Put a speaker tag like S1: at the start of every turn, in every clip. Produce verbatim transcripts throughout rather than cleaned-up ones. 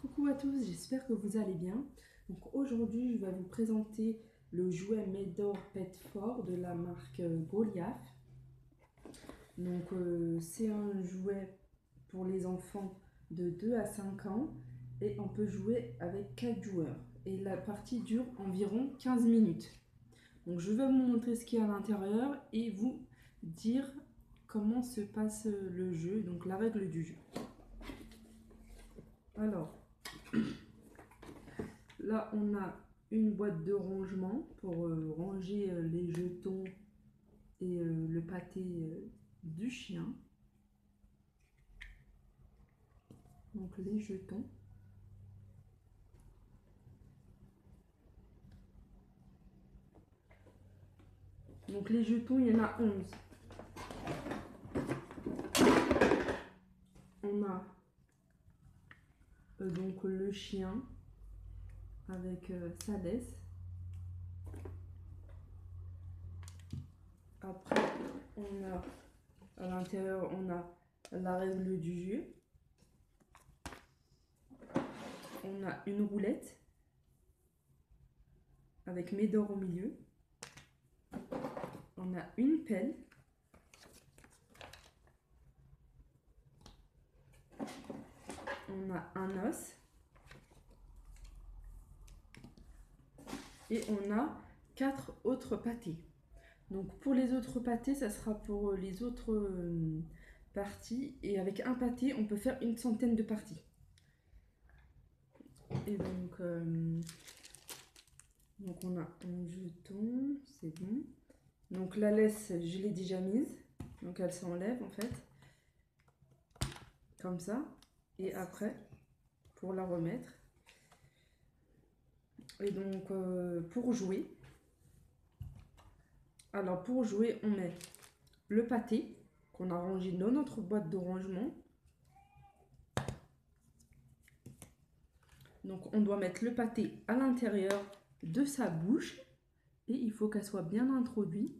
S1: Coucou à tous, j'espère que vous allez bien. Donc aujourd'hui, je vais vous présenter le jouet Médor Pet Fort de la marque euh, Goliath. Donc euh, c'est un jouet pour les enfants de deux à cinq ans et on peut jouer avec quatre joueurs. Et la partie dure environ quinze minutes. Donc je vais vous montrer ce qu'il y a à l'intérieur et vous dire comment se passe le jeu, donc la règle du jeu. Alors, là, on a une boîte de rangement pour euh, ranger euh, les jetons et euh, le pâté euh, du chien. Donc les jetons. Donc les jetons, il y en a onze. On a euh, donc le chien avec euh, sa laisse. Après, on a à l'intérieur, on a la règle du jeu. On a une roulette avec Médor au milieu. On a une pelle. On a un os. Et on a quatre autres pâtés. Donc pour les autres pâtés, ça sera pour les autres euh, parties. Et avec un pâté, on peut faire une centaine de parties. Et donc, euh, donc on a un jeton, c'est bon. Donc la laisse, je l'ai déjà mise. Donc elle s'enlève en fait. Comme ça. Et après, pour la remettre. Et donc euh, pour jouer, alors pour jouer, on met le pâté qu'on a rangé dans notre boîte de rangement. Donc on doit mettre le pâté à l'intérieur de sa bouche et il faut qu'elle soit bien introduite.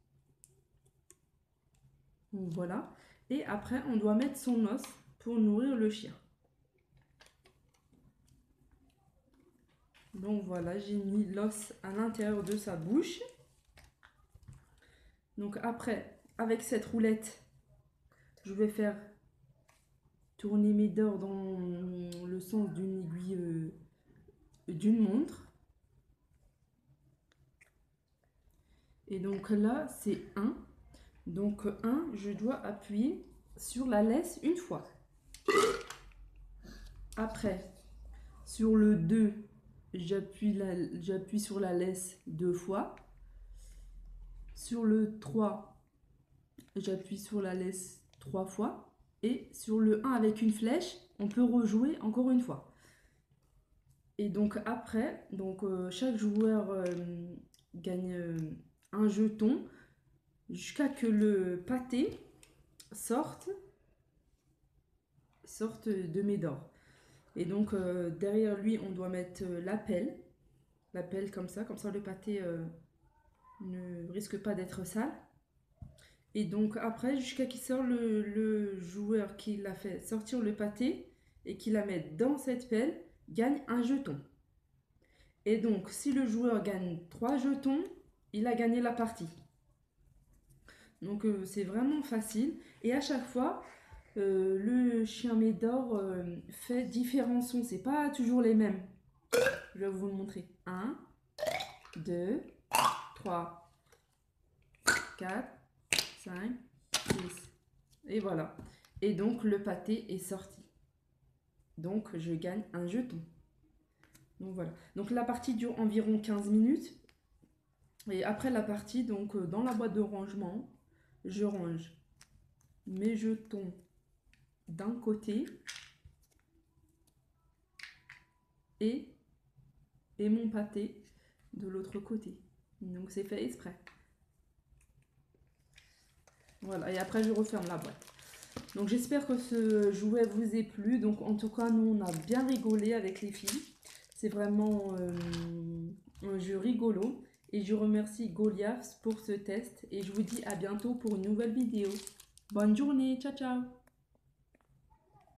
S1: Donc voilà. Et après on doit mettre son os pour nourrir le chien. Donc voilà, j'ai mis l'os à l'intérieur de sa bouche. Donc après, avec cette roulette, je vais faire tourner Médor dans le sens d'une aiguille euh, d'une montre. Et donc là, c'est un. Donc un, je dois appuyer sur la laisse une fois. Après, sur le deux, j'appuie j'appuie sur la laisse deux fois. Sur le trois, j'appuie sur la laisse trois fois. Et sur le un avec une flèche, on peut rejouer encore une fois. Et donc après, donc, euh, chaque joueur euh, gagne euh, un jeton jusqu'à que le pâté sorte, sorte de Médor. Et donc euh, derrière lui, on doit mettre euh, la pelle. La pelle comme ça, comme ça le pâté euh, ne risque pas d'être sale. Et donc après, jusqu'à qu'il sort le, le joueur qui l'a fait sortir le pâté et qui la met dans cette pelle, gagne un jeton. Et donc, si le joueur gagne trois jetons, il a gagné la partie. Donc euh, c'est vraiment facile. Et à chaque fois, euh, le chien Médor euh, fait différents sons. C'est pas toujours les mêmes. Je vais vous le montrer. un, deux, trois, quatre, cinq, six. Et voilà. Et donc le pâté est sorti. Donc je gagne un jeton. Donc voilà. Donc la partie dure environ quinze minutes. Et après la partie, donc euh, dans la boîte de rangement, je range mes jetons d'un côté et, et mon pâté de l'autre côté. Donc c'est fait exprès. Voilà, et après je referme la boîte. Donc j'espère que ce jouet vous ait plu. Donc en tout cas, nous on a bien rigolé avec les filles. C'est vraiment euh, un jeu rigolo. Et je remercie Goliath pour ce test. Et je vous dis à bientôt pour une nouvelle vidéo. Bonne journée, ciao ciao.